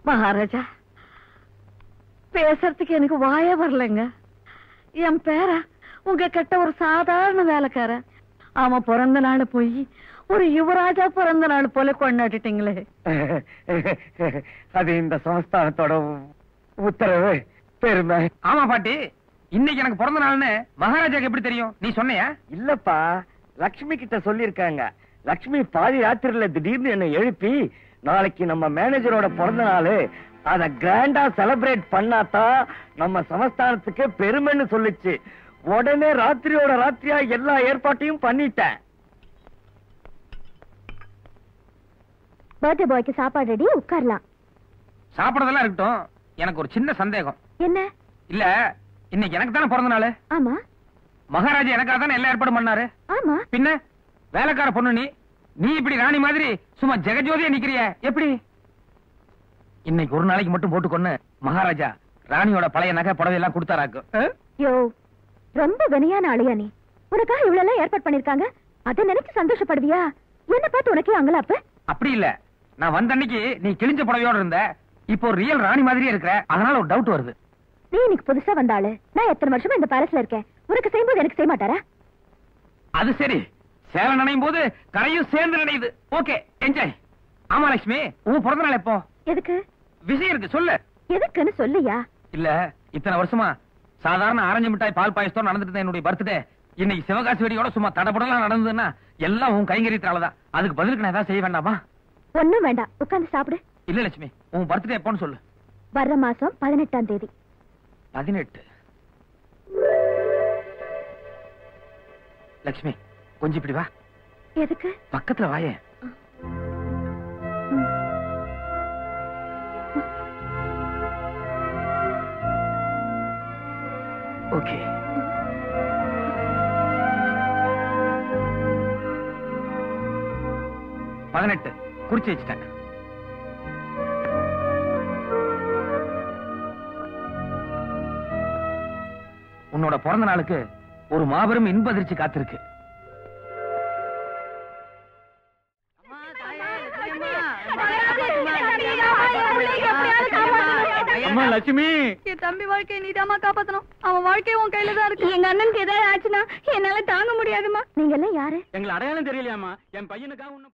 மகாராஜா, பேசுறதுக்கு எனக்கு வாயே வரலைங்க. என் பேர உங்க கிட்ட ஒரு சாதாரண வேலைக்காரன். அவன் பிறந்த நாள் போய் ஒரு யுவராஜா பிறந்த நாள் போல கொண்டாடிட்டீங்களே. அது இந்த சமஸ்தானத்தோட உத்தரவு, பெருமை. ஆமா பாட்டி, இன்னைக்கு எனக்கு பிறந்த நாள்னு மகாராஜாக்கு எப்படி தெரியும்? நீ சொன்னியா? இல்லப்பா, லக்ஷ்மி கிட்ட சொல்லிருக்காங்க. லக்ஷ்மி பாதி ராத்திரில திடீர்னு என்ன எழுப்பி, நாளைக்கு நம்ம மேனேஜரோட பிறந்த நாள், அத கிராண்டா செலிப்ரேட் பண்ணாதான் நம்ம சமஸ்தானத்துக்கு பெருமைன்னு சொல்லிச்சு. உடனே ராத்திரியோட ராத்திரியா எல்லா ஏற்பாட்டையும் பண்ணிட்டேன். பர்த்டே பாய்க்கு சாப்பாடு ரெடி, உட்காரலாம். சாப்பிடறதெல்லாம் இருக்கட்டும், எனக்கு ஒரு சின்ன சந்தேகம். என்ன? இல்ல, இன்னைக்கு எனக்கு தானே பிறந்த நாள். ஆமா. மகாராஜா எனக்காக தானே எல்லா ஏற்பாடும் பண்ணாரு. ஆமா. பின்ன வேலைக்கார பொண்ணு நீ இப்படி ராணி மாதிரி சும்மா ஜெகஜோதியா நிக்கிறிய எப்படி? இன்னைக்கு ஒரு நாளைக்கு மட்டும் போட்டுக்கொன்னு மகாராஜா ராணியோட பழைய நகை புடவை எல்லாம் கொடுத்தாராக்கு. யோ, ரொம்ப கனியான ஆளியா நீ. உனக்காக இவ்வளவு எல்லாம் ஏற்பாடு பண்ணிருக்காங்க, அதை நினைச்சு சந்தோஷப்படுவியா? என்ன பார்த்து உனக்கே அங்கலாப்ப? அப்படி இல்ல, நான் வந்த அன்னைக்கு நீ கிழிஞ்ச புடவையோட இருந்த, இப்போ ரியல் ராணி மாதிரியே இருக்கிற, அதனால ஒரு டவுட் வருது. நீ இன்னைக்கு புதுசா வந்தாளு, நான் எத்தனை வருஷமா இந்த பேலஸ்ல இருக்கேன். உனக்கு செய்யும்போது எனக்கு செய்ய மாட்டாரா? அது சரி, சேலை நினையும் போது கரையும் சேர்ந்து நினையுது. Okay, enjoy. ஆமா லட்சுமி, உன் பிறந்த நாள் எப்போ? எதுக்கு? விஷயம் இருக்கு, சொல்லு. எதுக்குன்னு சொல்லியா? இல்ல, இத்தனை வருஷமா சாதாரண ஆரஞ்சு மிட்டாய் பால் பாயசத்தோட நடந்துட்டு என்னுடைய பர்த்டே, இன்னைக்கு சிவகாசி வெடியோட சும்மா தடபடலாம் நடந்ததுன்னா எல்லாம் உன் கைங்கரியத்தாலதான். அதுக்கு பதிலுக்கு நான் ஏதாவது செய்ய வேண்டாமா? ஒண்ணும் வேண்டாம், உட்கார்ந்து சாப்பிடு. இல்ல லட்சுமி, உன் பர்த்டே எப்போன்னு சொல்லு. வர்ற மாசம் 18ஆம் தேதி. 18? லட்சுமி, கொஞ்சம் இப்படி வா. எதுக்கு? பக்கத்துல வாயே. ஓகே. பதினெட்டு குறிச்சு வச்சுட்டேன். உன்னோட பிறந்த நாளுக்கு ஒரு மாபெரும் இன்ப அதிர்ச்சி காத்திருக்கு. அம்மா லட்சுமி, என் தம்பி வாழ்க்கையை நீதாமா காப்பாத்தணும். அவன் வாழ்க்கை உன் கையில தான் இருக்கு. எங்க அண்ணனுக்கு ஏதாவது ஆச்சுன்னா என்னால தாங்க முடியாதுமா. நீங்க எல்லாம் யாரு? எங்களை அடையாளம் தெரியலையாமா? என் பையனுக்காக